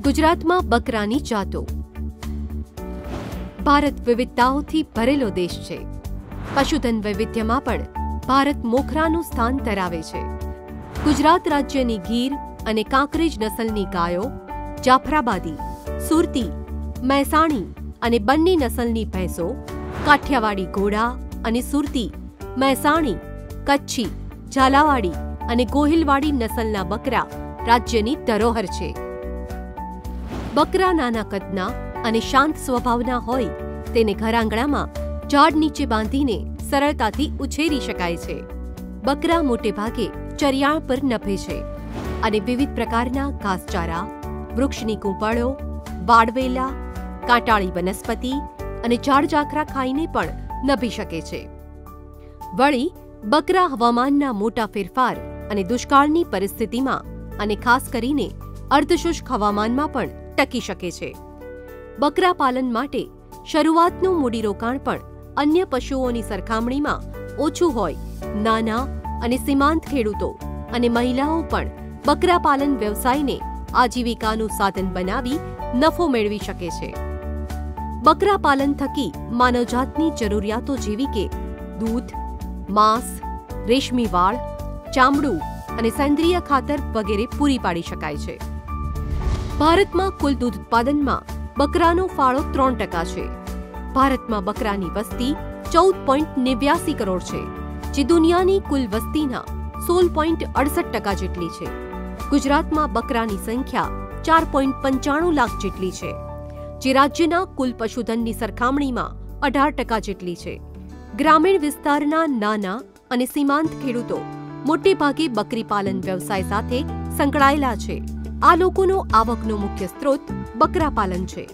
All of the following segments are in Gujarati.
ગુજરાતમાં બકરાની જાતો। ભારત વિવિધતાઓથી ભરેલો દેશ છે। પશુધન વૈવિધ્યમાં પણ ભારત મોખરાનું સ્થાન ધરાવે છે। ગુજરાત રાજ્યની ગીર અને કાંકરેજ નસલની ગાયો, જાફરાબાદી, સુરતી, મહેસાણી અને બન્ની નસલની ભેંસો, કાઠિયાવાડી ઘોડા અને સુરતી, મહેસાણી, કચ્છી, ઝાલાવાડી અને ગોહિલવાડી નસલના બકરા રાજ્યની ધરોહર છે। બકરા નાના કદના અને શાંત સ્વભાવના હોય તેને ઘરઆંગણામાં ઝાડ નીચે બાંધીને સરળતાથી ઉછેરી શકાય છે। બકરા મોટે ભાગે ચરિયાણ પર નભે છે અને વિવિધ પ્રકારના ઘાસચારા, વૃક્ષની કૂંપળો, વાડવેલા, કાંટાળી વનસ્પતિ અને ઝાડઝાખરા ખાઈને પણ નભી શકે છે। વળી બકરા હવામાનના મોટા ફેરફાર અને દુષ્કાળની પરિસ્થિતિમાં અને ખાસ કરીને અર્ધશુષ્ક હવામાનમાં પણ ટકી શકે છે। બકરા પાલન માટે શરૂઆતનું મૂડીરોકાણ પણ અન્ય પશુઓની સરખામણીમાં ઓછું હોય નાના અને સીમાંત ખેડૂતો અને મહિલાઓ પણ બકરા પાલન વ્યવસાયને આજીવિકાનું સાધન બનાવી નફો મેળવી શકે છે। બકરા પાલન થકી માનવજાતની જરૂરિયાતો જેવી કે દૂધ, માંસ, રેશમી વાળ, ચામડું અને સેન્દ્રિય ખાતર વગેરે પૂરી પાડી શકાય છે। ભારતમાં કુલ દૂધ ઉત્પાદનમાં બકરાનો ફાળો 3% છે। ભારતમાં બકરાની વસ્તી 14.89 કરોડ છે, જે દુનિયાની કુલ વસ્તીના 16.68% જેટલી છે। ગુજરાતમાં બકરાની સંખ્યા 4.95 લાખ જેટલી છે, જે રાજ્યના કુલ પશુધનની સરખામણીમાં 18% જેટલી છે। ગ્રામીણ વિસ્તારના નાના અને સીમાંત ખેડૂતો મોટે ભાગે બકરી પાલન વ્યવસાય સાથે સંકળાયેલા છે। આ લોકોનો આવકનો મુખ્ય સ્ત્રોત બકરા પાલન છે।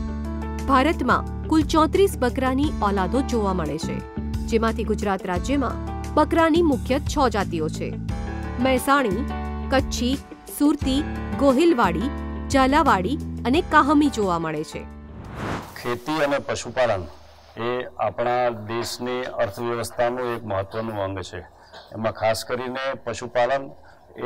ભારતમાં કુલ 34 બકરાની ઓલાદો જોવા મળે છે, જેમાંથી ગુજરાત રાજ્યમાં બકરાની મુખ્ય 6 જાતિઓ છે: મહેસાણી, કચ્છી, સુરતી, ગોહિલવાડી, ઝાલાવાડી અને કાહમી જોવા મળે છે। ખેતી અને પશુપાલન એ આપણા દેશની અર્થવ્યવસ્થાનું એક મહત્વનું અંગ છે। એમાં ખાસ કરીને પશુપાલન એ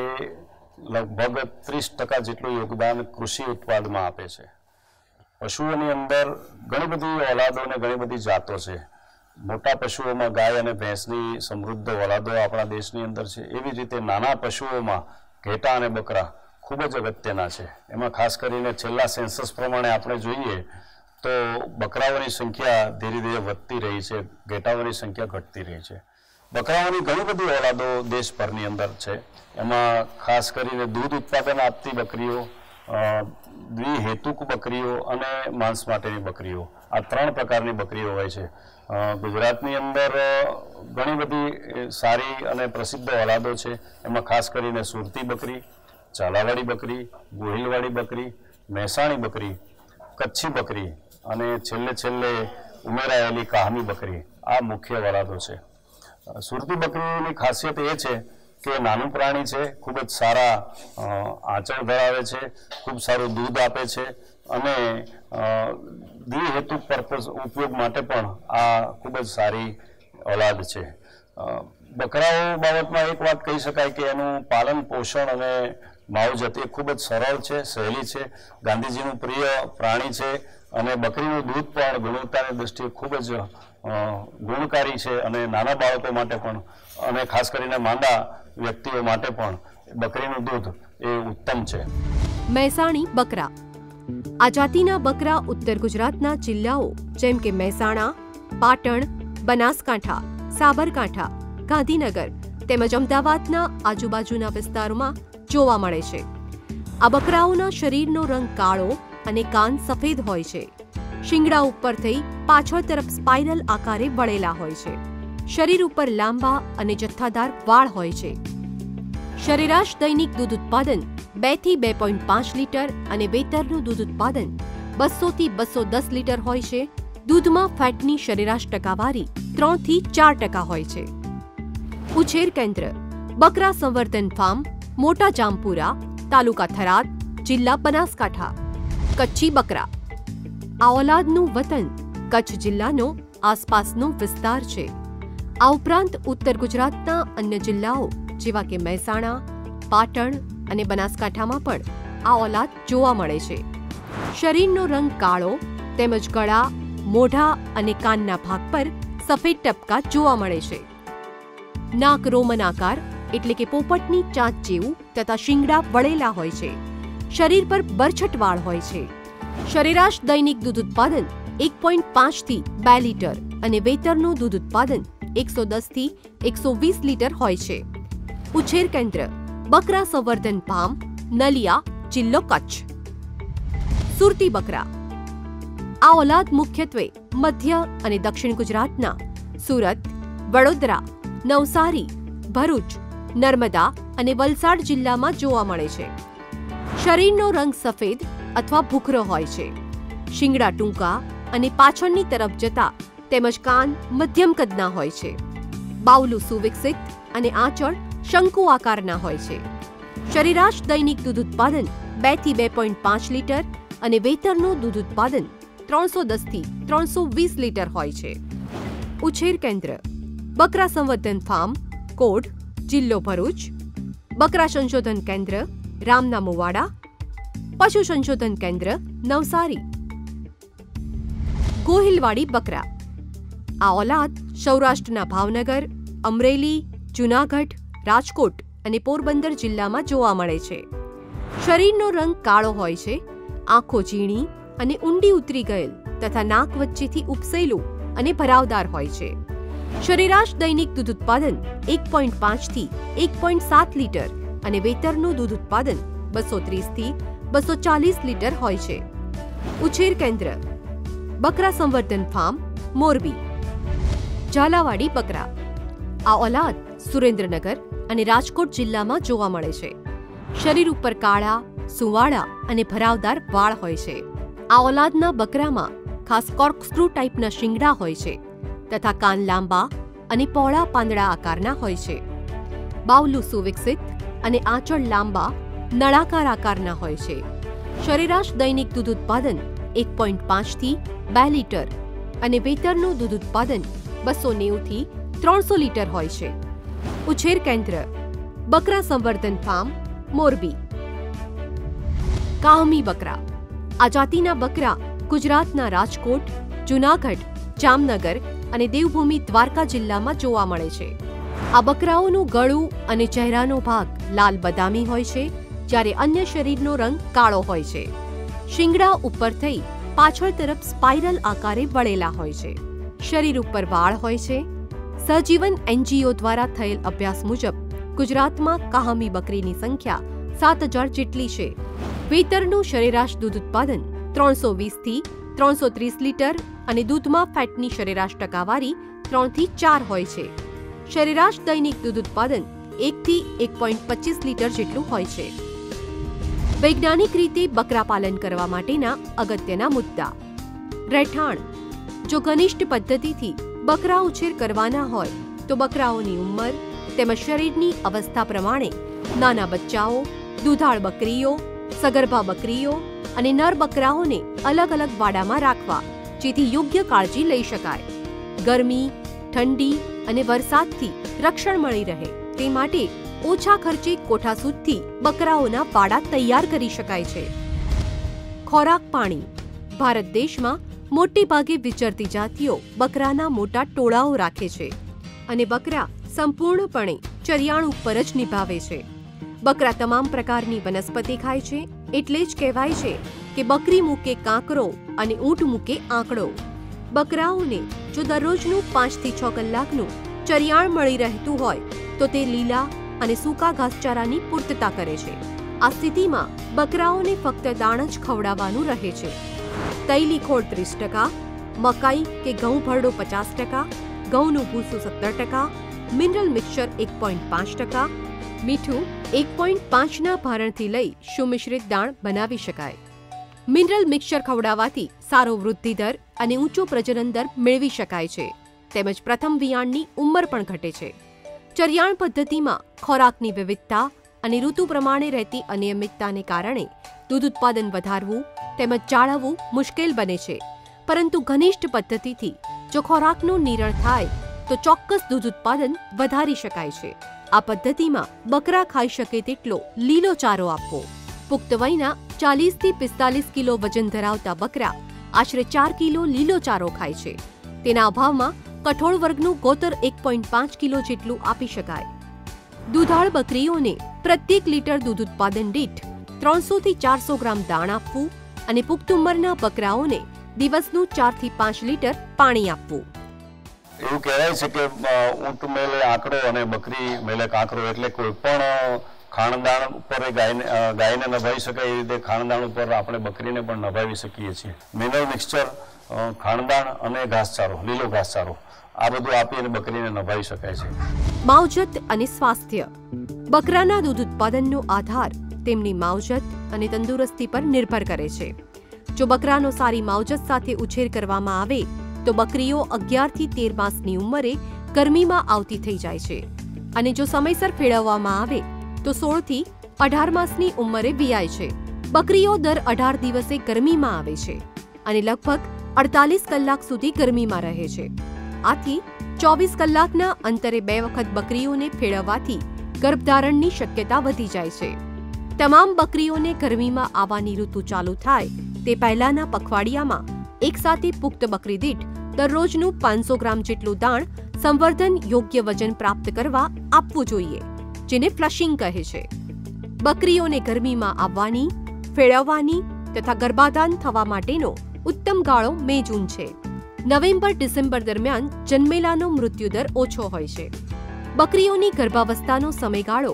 લગભગ 30% જેટલું યોગદાન કૃષિ ઉત્પાદનમાં આપે છે। પશુઓની અંદર ઘણી બધી ઓલાદો અને ઘણી બધી જાતો છે। મોટા પશુઓમાં ગાય અને ભેંસની સમૃદ્ધ ઓલાદો આપણા દેશની અંદર છે। એવી રીતે નાના પશુઓમાં ઘેટા અને બકરા ખૂબ જ અગત્યના છે। એમાં ખાસ કરીને છેલ્લા સેન્સસ પ્રમાણે આપણે જોઈએ તો બકરાઓની સંખ્યા ધીરે ધીરે વધતી રહી છે, ઘેટાઓની સંખ્યા ઘટતી રહી છે। બકરાઓની ઘણી બધી ઓલાદો દેશભરની અંદર છે। એમાં ખાસ કરીને દૂધ ઉત્પાદન આપતી બકરીઓ, દ્વિહેતુક બકરીઓ અને માંસ માટેની બકરીઓ, આ 3 પ્રકારની બકરીઓ હોય છે। ગુજરાતની અંદર ઘણી બધી સારી અને પ્રસિદ્ધ ઓલાદો છે। એમાં ખાસ કરીને સુરતી બકરી, ઝાલાવાડી બકરી, ગોહિલવાડી બકરી, મહેસાણી બકરી, કચ્છી બકરી અને છેલ્લે ઉમેરાયેલી કાહમી બકરી, આ મુખ્ય ઓલાદો છે। સુરતી બકરીની ખાસિયત એ છે કે નાનું પ્રાણી છે, ખૂબ જ સારા આંચળ ધરાવે છે, ખૂબ સારું દૂધ આપે છે અને દ્વિહેતુક પર્પઝ ઉપયોગ માટે પણ આ ખૂબ જ સારી ઓલાદ છે। બકરાઓ બાબતમાં એક વાત કહી શકાય કે એનું પાલન પોષણ અને માવજત એ ખૂબ જ સરળ છે, સહેલી છે। ગાંધીજીનું પ્રિય પ્રાણી છે અને બકરીનું દૂધ પણ ગુણવત્તાની દ્રષ્ટિએ ખૂબ જ ગુણકારી છે અને નાના બાળકો માટે પણ અને ખાસ કરીને માંદા વ્યક્તિઓ માટે પણ બકરીનું દૂધ એ ઉત્તમ છે। મહેસાણી બકરા। આ જાતિના બકરા ઉત્તર ગુજરાતના જિલ્લાઓ જેમ કે મહેસાણા, પાટણ, બનાસકાંઠા, સાબરકાંઠા, ગાંધીનગર તેમજ અમદાવાદના આજુબાજુના વિસ્તારોમાં જોવા મળે છે। આ બકરાઓના શરીરનો રંગ કાળો અને કાન સફેદ હોય છે। શિંગડા ઉપર થઈ પાછળ તરફ સ્પાઇરલ આકારે વળેલા હોય છે। શરીર ઉપર લાંબા અને જથ્થાદાર વાળ હોય છે। સરેરાશ દૈનિક દૂધ ઉત્પાદન 2 થી 2.5 લીટર અને વેતરનું દૂધ ઉત્પાદન 200 થી 210 લીટર હોય છે। દૂધમાં ફેટની સરેરાશ ટકાવારી 3 થી 4% હોય છે। ઉછેર કેન્દ્ર: બકરા સંવર્ધન ફાર્મ, મોટા જામપુરા, તાલુકા થરાદ, જિલ્લા બનાસકાંઠા। કચ્છી બકરા। આ ઓલાદનું વતન કચ્છ જિલ્લાનો આસપાસનો વિસ્તાર છે। આ ઉપરાંત ઉત્તર ગુજરાતના અન્ય જિલ્લાઓ જેવા કે મહેસાણા, પાટણ અને બનાસકાંઠામાં પણ આ ઓલાદ જોવા મળે છે। શરીરનો રંગ કાળો તેમજ ગળા, મોઢા અને કાનના ભાગ પર સફેદ ટપકા જોવા મળે છે. નાક રોમન આકાર એટલે કે પોપટની ચાંચ જેવું તથા શિંગડા વળેલા હોય છે. શરીર પર બરછટ વાળ હોય છે. સરેરાશ દૈનિક દૂધ ઉત્પાદન 1.5 થી 2 લીટર અને વેતરનું દૂધ ઉત્પાદન 110 થી 120 લીટર હોય છે. ઉછેર કેન્દ્ર બકરા સંવર્ધન ફાર્મ, નલિયા, જિલ્લો કચ્છ. સુરતી બકરા. આ ઓલાદ મુખ્યત્વે મધ્ય અને દક્ષિણ ગુજરાતના સુરત, વડોદરા, નવસારી, ભરૂચ, નર્મદા અને વલસાડ જિલ્લામાં જોવા મળે છે. શરીરનો રંગ સફેદ અથવા ભૂખરો હોય છે. શિંગડા ટૂંકા અને પાછળની તરફ જતા તેમજ કાન મધ્યમ કદના હોય છે. બાવલું સુવિકસિત અને આંચળ શંકુ આકારના હોય છે. સરેરાશ દૈનિક દૂધ ઉત્પાદન 2 થી 2.5 લીટર અને વેતરનું દૂધ ઉત્પાદન 310 થી 320 લીટર હોય છે. ઉછેર કેન્દ્ર બકરા સંવર્ધન ફાર્મ, કોડ, જિલ્લો ભરૂચ. બકરા સંશોધન કેન્દ્ર રામના મુવાડા. પશુ સંશોધન કેન્દ્ર નવસારી. ગોહિલવાડી બકરા. આ ઓલાદ સૌરાષ્ટ્રના ભાવનગર, અમરેલી, જૂનાગઢ, રાજકોટ અને પોરબંદર જિલ્લામાં જોવા મળે છે. શરીરનો રંગ કાળો હોય છે. આંખો ઝીણી અને ઊંડી ઉતરી ગયેલ તથા નાક વચ્ચેથી ઉપસેલું અને ભરાવદાર હોય છે. સરેરાશ દૈનિક દૂધ ઉત્પાદન 1.5 થી 1.7 લીટર અને વેતરનું દૂધ ઉત્પાદન 230 થી 240 લીટર હોય છે. ઉછેર કેન્દ્ર બકરા સંવર્ધન ફાર્મ, મોરબી. ઝાલાવાડી બકરા. આ ઓલાદ સુરેન્દ્રનગર અને રાજકોટ જિલ્લામાં જોવા મળે છે. શરીર ઉપર કાળા, સુંવાળા અને ભરાવદાર વાળ હોય છે. આ ઓલાદના બકરામાં ખાસ કોર્કસ્ક્રૂ ટાઈપના શિંગડા હોય છે તથા કાન લાંબા અને પહોળા પાંદડા આકારના હોય છે. બાવલું સુવિકસિત અને આંચળ લાંબા નળાકાર આકારના હોય છે. સરેરાશ દૈનિક દૂધ ઉત્પાદન 1.5 થી 2 લીટર અને વેતરનું દૂધ ઉત્પાદન 290 થી 300 લીટર હોય છે. ઉછેર કેન્દ્ર બકરા સંવર્ધન ફાર્મ, મોરબી. કાહમી બકરા. આ જાતિના બકરા ગુજરાતના રાજકોટ, જૂનાગઢ, જામનગર અને દેવભૂમિ દ્વારકા જિલ્લામાં જોવા મળે છે. આ બકરાઓનું ગળું અને ચહેરાનો ભાગ લાલ બદામી હોય છે, જ્યારે અન્ય શરીરનો રંગ કાળો હોય છે. શિંગડા ઉપર થઈ પાછળ તરફ સ્પાઇરલ આકારે વળેલા હોય છે. શરીર ઉપર વાળ હોય છે. સહજીવન NGO દ્વારા થયેલ અભ્યાસ મુજબ ગુજરાતમાં કાહમી બકરીની સંખ્યા 7000 જેટલી છે. વેતરનું સરેરાશ દૂધ ઉત્પાદન 320 થી 330 લીટર અને દૂધમાં ફેટની સરેરાશ ટકાવારી 3 થી 4 હોય છે. સરેરાશ દૈનિક દૂધ ઉત્પાદન 1 થી 1.25 લીટર જેટલું હોય છે. વૈજ્ઞાનિક રીતે બકરા પાલન કરવા માટેના અગત્યના મુદ્દા. રહેઠાણ. જો ઘનિષ્ઠ પદ્ધતિથી બકરા ઉછેર કરવાના હોય તો બકરાઓની ઉંમર તેમજ શરીરની અવસ્થા પ્રમાણે નાના બચ્ચાઓ, દૂધાળ બકરીઓ, સગર્ભા બકરીઓ અને નર બકરાઓને અલગ અલગ વાડામાં રાખવા, જેથી યોગ્ય કાળજી લઈ શકાય. ગરમી, ઠંડી અને વરસાદથી રક્ષણ મળી રહે તે માટે ઓછા ખર્ચે કોઠાસૂદથી બકરાઓના વાડા તૈયાર કરી શકાય છે. ખોરાક પાણી. ભારત દેશમાં મોટે ભાગે વિચરતી જાતિઓ બકરાના મોટા ટોળાઓ રાખે છે અને બકરા સંપૂર્ણપણે ચરિયાણ ઉપર જ નિભાવે છે. બકરા તમામ પ્રકારની વનસ્પતિ ખાય છે, એટલે જ કહેવાય છે કે બકરી મૂકે કાંકરો અને ઊંટ મૂકે આંકડો. બકરાઓને જો દરરોજનું 5 થી 6 કલાકનું ચરિયાણ મળી રહેતું હોય તો તે લીલા અને સૂકા ઘાસચારાની પૂર્તતા કરે છે. આ સ્થિતિમાં બકરાઓને ફક્ત દાણ જ ખવડાવવાનું રહે છે. તૈલી ખોળ 30%, મકાઈ કે ઘઉં ભરડો 50%, ઘઉંનું ભૂસું 17%, મિનરલ મિક્સચર 1.5%, મીઠું 1.5ના ભારણથી લઈ સુમિશ્રિત દાણ બનાવી શકાય. મિનરલ મિક્સચર ખવડાવવાથી સારો વૃદ્ધિ દર અને ઊંચો પ્રજનન દર મેળવી શકાય છે, તેમજ પ્રથમ વિયાણની ઉંમર પણ ઘટે છે. ચરિયાણ પદ્ધતિમાં ખોરાકની વિવિધતા અને ઋતુ પ્રમાણે રહેતી અનિયમિતતાને કારણે દૂધ ઉત્પાદન વધારવું તેમજ જાળવવું મુશ્કેલ બને છે, પરંતુ ઘનિષ્ઠ પદ્ધતિથી જો ખોરાકનું નિરણ થાય તો ચોક્કસ દૂધ ઉત્પાદન વધારી શકાય છે. આ પદ્ધતિમાં બકરા ખાઈ શકે તેટલો લીલો ચારો આપવો, પુખ્ત વયના 40 થી 45 કિલો વજન ધરાવતા બકરા આશરે 4 કિલો લીલો ચારો ખાય છે. તેના અભાવમાં કઠોળ વર્ગનું ગોતર 1.5 કિલો જેટલું આપી શકાય. દૂધાળ બકરીઓને પ્રત્યેક લીટર દૂધ ઉત્પાદન દીઠ 300 થી 400 ગ્રામ દાણ આપવું અને પુખ્ત ઉંમરના બકરાઓને દિવસનું 4 થી 5 લીટર પાણી આપવું. એવું કહેવાય છે કે ઊંટ મેલે આંકડો અને બકરી મેલે કાંકરો, એટલે કોઈ પણ ખાણદાણ ઉપર ગાયને નભાવી શકાય એ રીતે ખાણદાણ ઉપર આપણે બકરીને પણ નભાવી શકીએ છીએ. મિનરલ મિક્સચર, ખાણદાણ અને ઘાસચારો, લીલો ઘાસચારો, આ બધું આપી અને બકરીને નભાવી શકાય છે. માવજત અને સ્વાસ્થ્ય. બકરાના દૂધ ઉત્પાદનનો આધાર તેમની માવજત અને તંદુરસ્તી પર નિર્ભર કરે છે. જો બકરાનો સારી માવજત સાથે ઉછેર કરવામાં આવે તો બકરીઓ 11 થી 13 માસની ઉંમરે ગરમીમાં આવતી થઈ જાય છે અને જો સમયસર ફેરવવામાં આવે તો 16 થી 18 માસની ઉંમરે વિયાય છે. બકરીઓ દર 18 દિવસે ગરમીમાં આવે છે અને લગભગ 48 કલાક સુધી ગરમીમાં રહે છે. આથી 24 કલાકના અંતરે 2 વખત બકરીઓને ફેરવવાથી ગર્ભધારણની શક્યતા વધી જાય છે. તમામ બકરીઓને ગરમીમાં આવવાની ઋતુ ચાલુ થાય તે પહેલાના પખવાડિયામાં એકસાથે પુખ્ત બકરી દીઠ દરરોજનું 500 ગ્રામ જેટલું દાણ સંવર્ધન યોગ્ય વજન પ્રાપ્ત કરવા આપવું જોઈએ, જેને ફ્લશિંગ કહે છે. બકરીઓને ગરમીમાં આવવાની, ફેરવવાની તથા ગર્ભાધાન થવા માટેનો ઉત્તમ ગાળો મે-જૂન છે. નવેમ્બર-ડિસેમ્બર દરમિયાન જન્મેલાનો મૃત્યુદર ઓછો હોય છે. બકરીઓની ગર્ભાવસ્થાનો સમયગાળો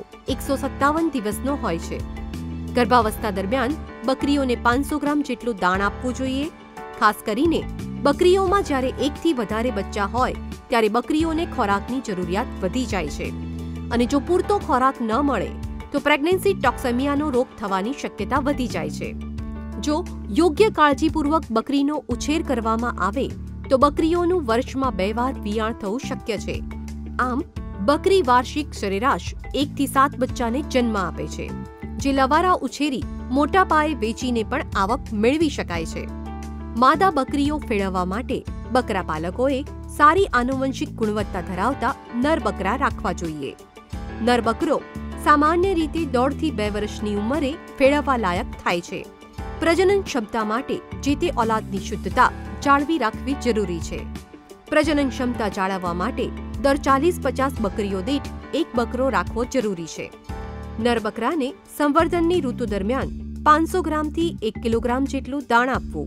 157 દિવસનો હોય છે. ગર્ભાવસ્થા દરમિયાન બકરીઓને 500 ગ્રામ જેટલું દાણ આપવું જોઈએ. ખાસ કરીને બકરીઓમાં જ્યારે 1 થી વધારે બચ્ચા હોય ત્યારે બકરીઓને ખોરાકની જરૂરિયાત વધી જાય છે અને જો પૂરતો ખોરાક ન મળે તો પ્રેગ્નન્સી ટોક્સેમિયાનો રોગ થવાની શક્યતા વધી જાય છે. જો યોગ્ય કાળજીપૂર્વક બકરીનો ઉછેર કરવામાં આવે તો બકરીઓનું વર્ષમાં 2 વાર વિયાણ થવું શક્ય છે. આમ બકરી વાર્ષિક સરેરાશ 1 થી 7 બચ્ચાને જન્મ આપે છે, જે લવારા ઉછેરી મોટા પાયે વેચીને પણ આવક મેળવી શકાય છે. માદા બકરીઓ ફેરવવા માટે બકરા પાલકોએ સારી આનુવંશિક ગુણવત્તા ધરાવતા નર બકરા રાખવા જોઈએ. નર બકરો સામાન્ય રીતે 1.5 થી 2 વર્ષની ઉંમરે ફેરવવા લાયક થાય છે. પ્રજનન ક્ષમતા માટે જે તે ઓલાદની શુદ્ધતા જાળવી રાખવી જરૂરી છે. પ્રજનન ક્ષમતા જાળવવા માટે દર 40-50 બકરીઓ દીઠ 1 બકરો રાખવો જરૂરી છે. નર બકરાને સંવર્ધનની ઋતુ દરમિયાન 500 ગ્રામથી 1 કિલોગ્રામ જેટલું દાણ આપવું.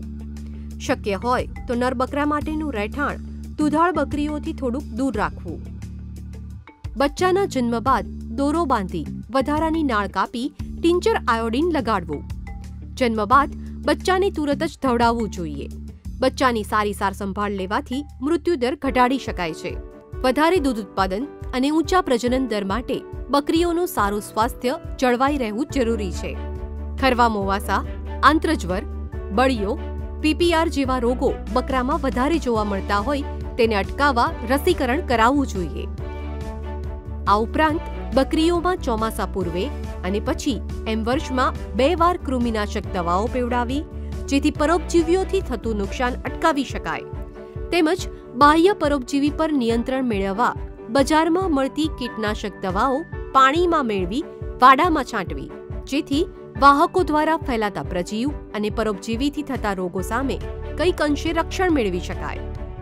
શક્ય હોય તો નર બકરા માટેનું રહેઠાણ દૂધાળ બકરીઓથી થોડુંક દૂર રાખવું. બચ્ચાના જન્મ બાદ દોરો બાંધી વધારાની નાળ કાપી ટિંચર આયોડિન લગાડવું. જન્મ બાદ બચ્ચાને તુરત જ ધવડાવવું જોઈએ. બચ્ચાની સારી સાર સંભાળ લેવાથી મૃત્યુદર ઘટાડી શકાય છે. વધારે દૂધ ઉત્પાદન અને ઊંચા પ્રજનન દર માટે બકરીઓનું સારું સ્વાસ્થ્ય જળવાઈ રહેવું જરૂરી છે. ખરવા મોવાસા, આંત્રજ્વર, બળિયો, પીપીઆર જેવા રોગો બકરામાં વધારે જોવા મળતા હોય તેને અટકાવવા રસીકરણ કરાવવું જોઈએ. આ ઉપરાંત બકરીઓમાં ચોમાસા પૂર્વે અને પછી એમ વર્ષમાં 2 વાર કૃમિનાશક દવાઓ પીવડાવી જેથી પરોપજીવીઓથી થતું નુકસાન અટકાવી શકાય. તેમજ બાહ્ય પરોપજીવી પર નિયંત્રણ મેળવવા બજારમાં મળતી કીટનાશક દવાઓ પાણીમાં મેળવી વાડામાં છાંટવી, જેથી વાહકો દ્વારા ફેલાતા પ્રજીવ અને પરોપજીવીથી થતા રોગો સામે કંઈક અંશે રક્ષણ મેળવી શકાય.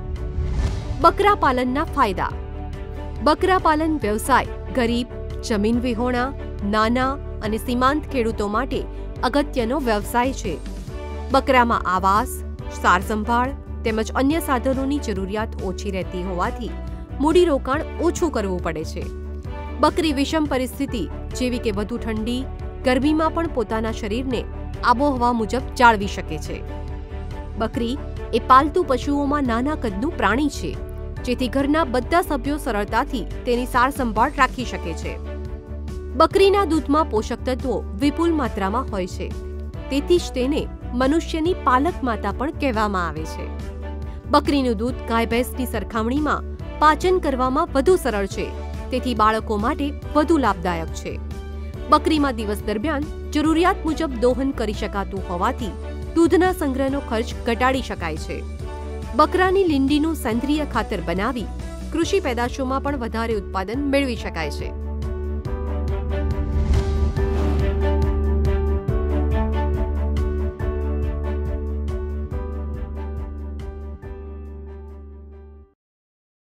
બકરા પાલનના ફાયદા. બકરા પાલન વ્યવસાય ગરીબ, જમીન વિહોણા, નાના અને સીમાંત ખેડૂતો માટે અગત્યનો વ્યવસાય છે. બકરામાં આવાસ, સાર સંભાળ તેમજ અન્ય સાધનોની જરૂરિયાત ઓછી રહેતી હોવાથી મૂડીરોકાણ ઓછું કરવું પડે છે. બકરી વિષમ પરિસ્થિતિ જેવી કે વધુ ઠંડી, ગરમીમાં પણ પોતાના શરીરને આબોહવા મુજબ જાળવી શકે છે. બકરી એ પાલતુ પશુઓમાં નાના કદનું પ્રાણી છે, જેથી ઘરના બધા સભ્યો સરળતાથી તેની સાર સંભાળ રાખી શકે છે. બકરીના દૂધમાં પોષક તત્વો વિપુલ માત્રામાં હોય છે, તેથી જ તેને મનુષ્યની પાલક માતા પણ કહેવામાં આવે છે. બકરીનું દૂધ ગાય ભેંસની સરખામણીમાં પાચન કરવામાં વધુ સરળ છે, તેથી બાળકો માટે વધુ લાભદાયક છે. બકરીમાં દિવસ દરમિયાન જરૂરિયાત મુજબ દોહન કરી શકાતું હોવાથી દૂધના સંગ્રહનો ખર્ચ ઘટાડી શકાય છે. બકરાની લીંડીનું સેન્દ્રિય ખાતર બનાવી કૃષિ પેદાશોમાં પણ વધારે ઉત્પાદન મેળવી શકાય છે.